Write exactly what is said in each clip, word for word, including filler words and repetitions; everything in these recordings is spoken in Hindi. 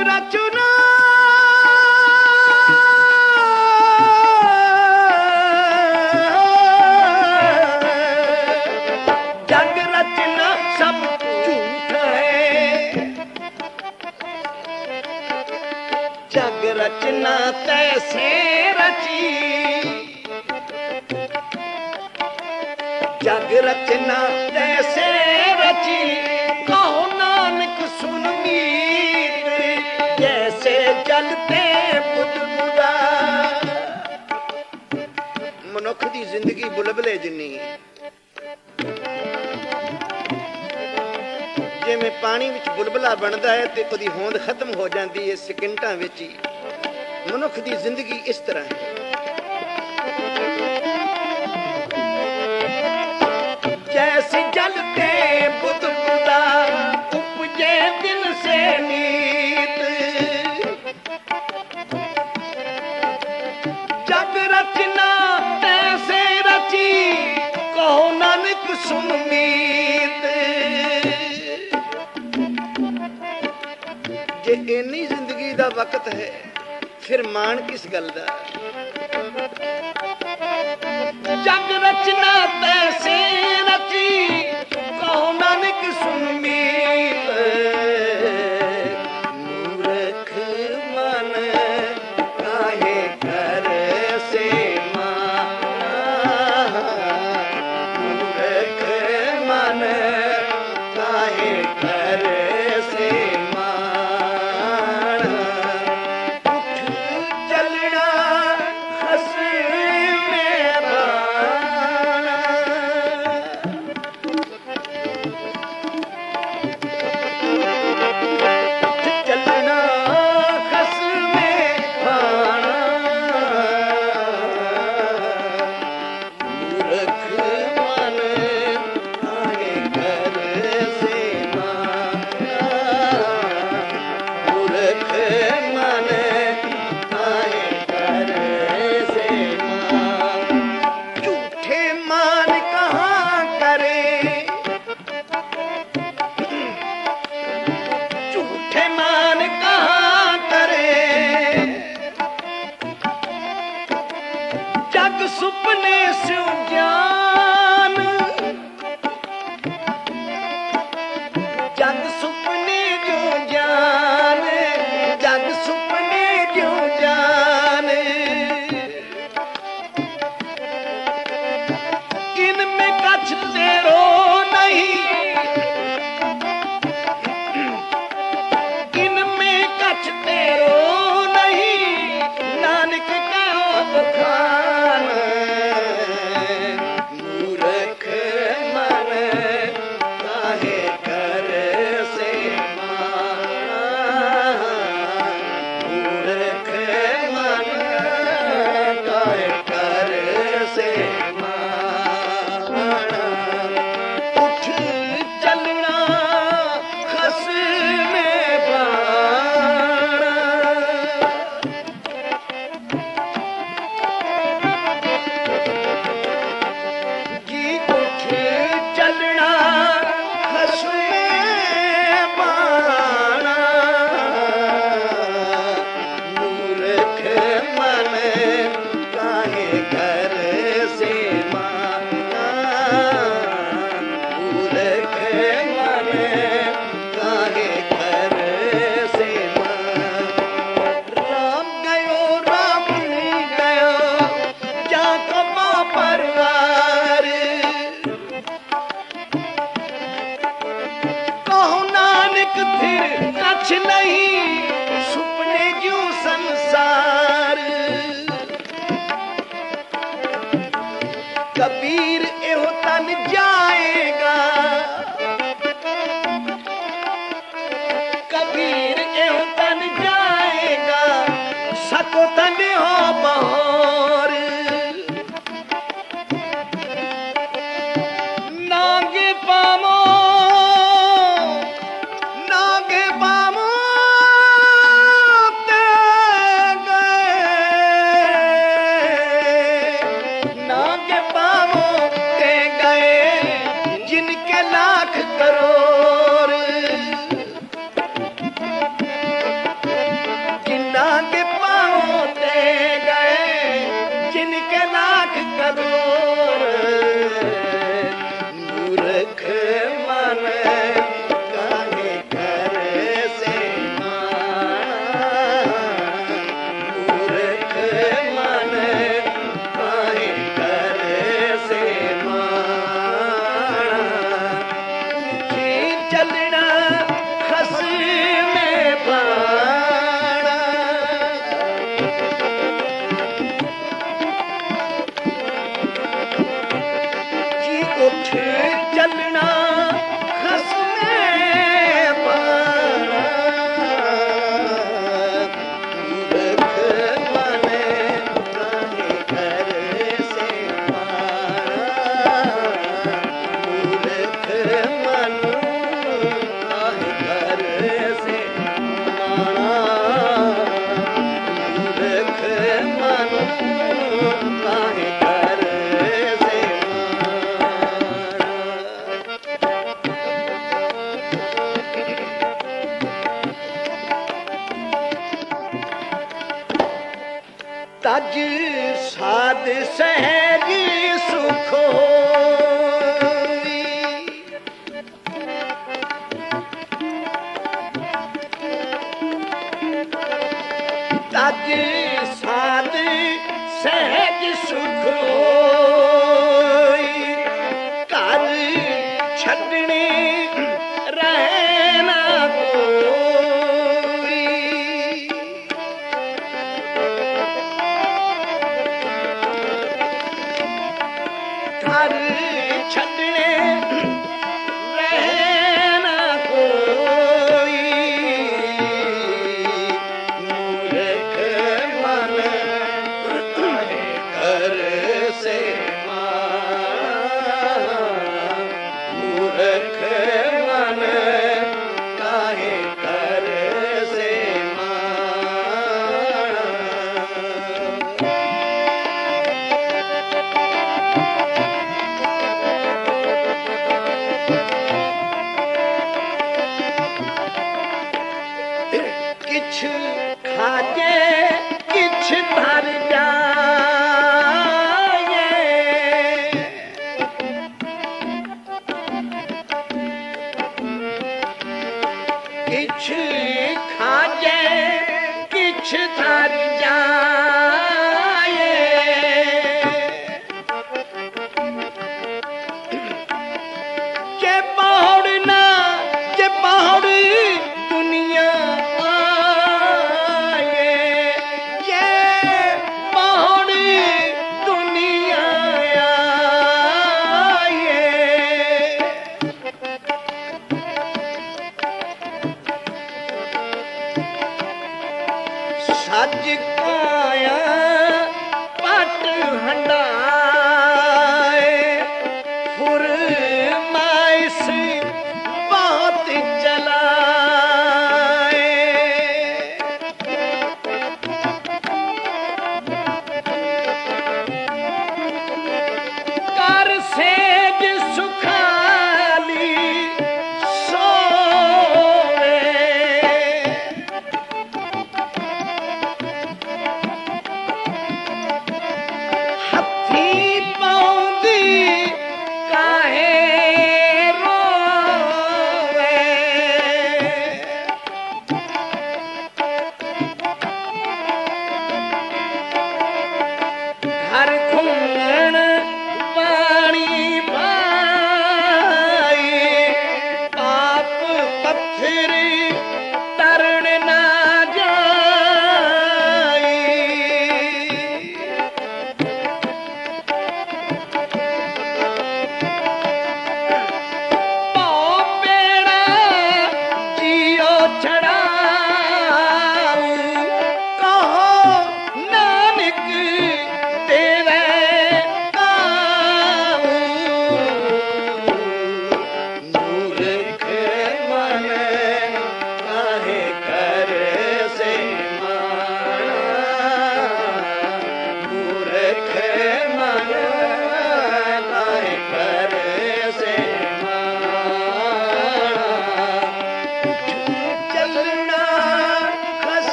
रचना जग रचना सब झूठ है, जग रचना तैसे रची, जग रचना तैसे रची, कहो नानक सुन मीत, जैसे जलते बुदबुदा। मनुख दी जिंदगी बुलबुले जिन्नी, जिवें पानी विच बुलबुला बनदा है ते ओदी होंद खत्म हो जाती है सेकंडां विच ही। मनुख दी जिंदगी इस तरह है। जैसे जलते बुदबुदा उपजे दिल से नीत, जग रचना तैसे रची, कहो नानक सुन मीत। जे इन्नी जिंदगी दा वक्त है फिर मान किस गल दा। जग रचना तैसे रची, कहो नानक सुन मीत। मूर्ख मन काहे कर से मान, मूर्ख मन काहे कर से मान। उठ चलना हंस में बाना, उठ चलना हंस में बाना। मूर्ख मन काहे कर से माना, मूर्ख मन काहे कर से माना। झूठे मान कहाँ करे, झूठे मान कहाँ करे, जग सुपने से ज्ञान, जग सुपने जो जान, जग सुपने जो जान। इनमें कछ तेरो नहीं, इनमें कछ तेरो नहीं, नानक कहो बखान। मूर्ख मन काहे कर से मान, मूर्ख मन काहे कर से मान। उठ चलना हंस में बाना, जी उठ चलना हंस में बाना। मूर्ख मन काहे कर से माना, मूर्ख मन काहे कर से माना। राम गयो राम नहीं गयो, जा कमा परवार, कहो नानक फिर कछ नहीं, सुपने क्यों संसार। कबीर एहो तन जाएगा, कबीर एहो तन जाएगा, सको तन हो बहोर। नागे पामो, नागे पामो ते गए, नागे पामो ते गए, जिनके लाख करोड़। तज साध सहज सुख तज साध सहज सुख घर छड़ने रहना कोई घर छड़ने रहना कोई मूर्ख मन कर से मूर्ख मन काहे कर से किछ खाजे किछ धर जाए किछ खाजे किछ धर जाए जे पहाड़ ना जे पहाड़ दुनिया सज काया पट हंडाए फुरमाइश बहुत चलाए कर सेज सुखाली सोवे हथ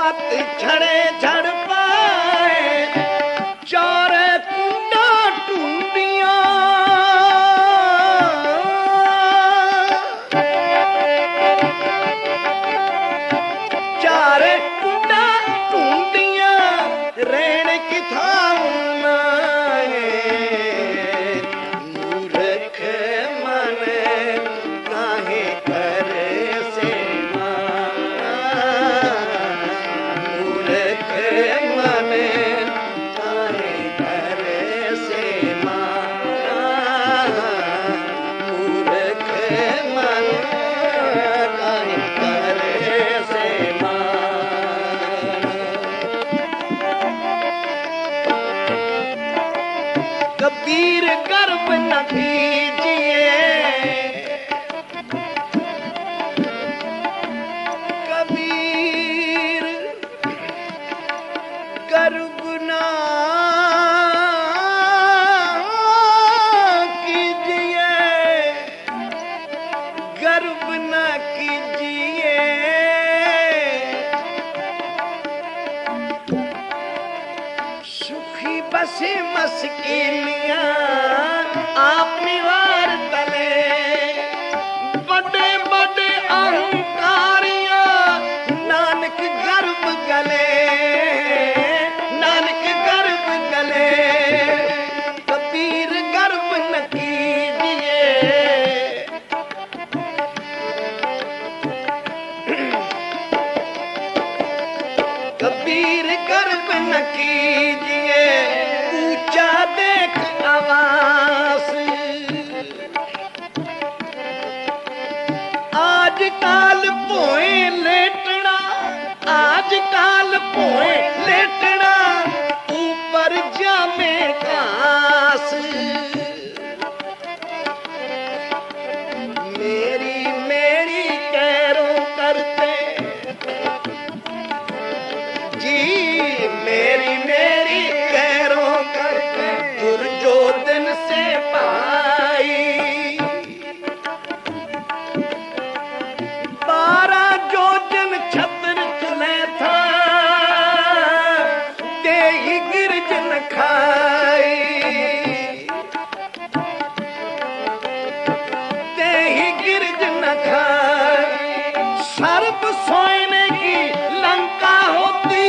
पत झड़े झड़ पाए चारे कुंडा टूंडियां चारे कुंडा टूंडियां रहने की था मूर्ख मन काहे करे से मूर्ख मन काहे करे से मूर्ख मन काहे करे से कबीर गर्व न कीजिए कबीर गर्व न कीजिए गर्व न कीजिए सुखी बसे मस्किनियां आप निवार तले बड़े बड़े अहंकारियां नानक गर्व गले नानक गर्व गले कबीर गर्व न कीजिए कबीर गर्व न कीजिए ऊंचा देख आवास आज काल पोए लेटना आज काल पोए लेटना ऊपर जामे घास मेरी मेरी कैरों करते जी मेरी मेरी कैरों करते जो दिन से पाई बारह जो दिन छत्र चले था दे ही गिरजन खाई दे ही गिरजन खाई सर्प सोने की लंका होती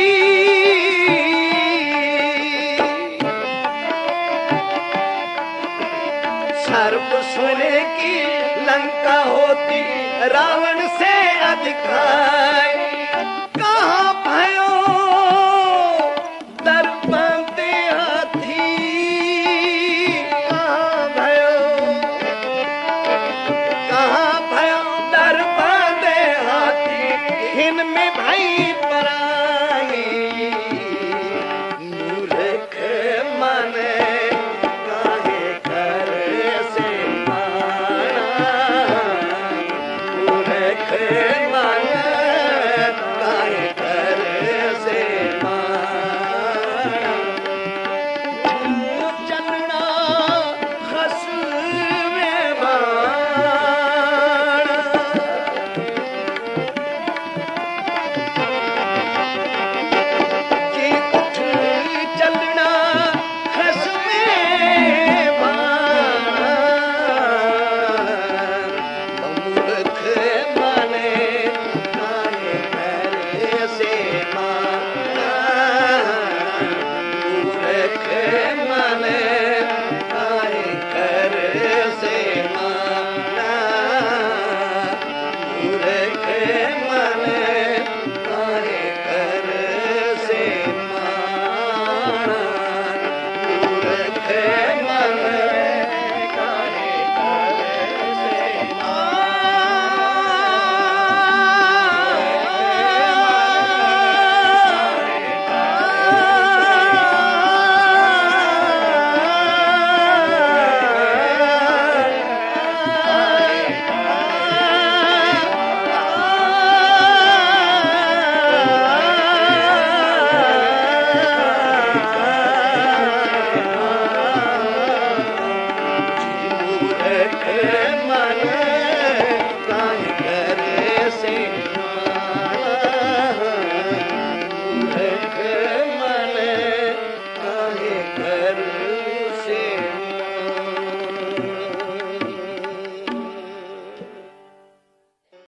सर्प सोने की लंका होती रावण से अधिकार कहाँ भयो दर्पणते हाथी कहाँ भयो कहाँ भयो दर्पणते हाथी इनमें भाई परा